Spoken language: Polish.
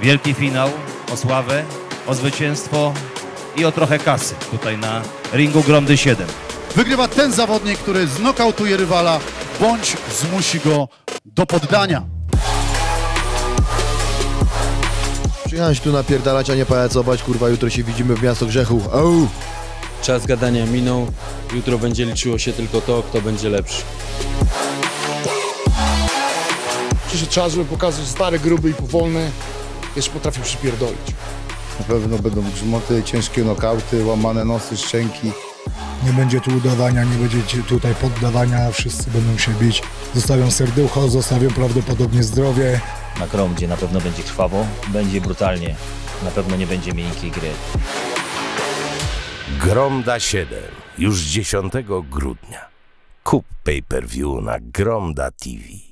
Wielki finał o sławę, o zwycięstwo i o trochę kasy tutaj na ringu Gromdy 7. Wygrywa ten zawodnik, który znokautuje rywala bądź zmusi go do poddania. Przyjechałem się tu napierdalać, a nie pajacować, kurwa, jutro się widzimy w Miasto Grzechu. Au! Czas gadania minął, jutro będzie liczyło się tylko to, kto będzie lepszy. Przyszedł czas, żeby pokazać, stary, gruby i powolny jeszcze potrafi przypierdolić. Na pewno będą grzmoty, ciężkie nokauty, łamane nosy, szczęki. Nie będzie tu udawania, nie będzie tutaj poddawania, wszyscy będą się bić. Zostawią serducho, zostawią prawdopodobnie zdrowie. Na Gromdzie na pewno będzie krwawo, będzie brutalnie, na pewno nie będzie miękkiej gry. Gromda 7, już 10 grudnia. Kup pay-per-view na Gromda TV.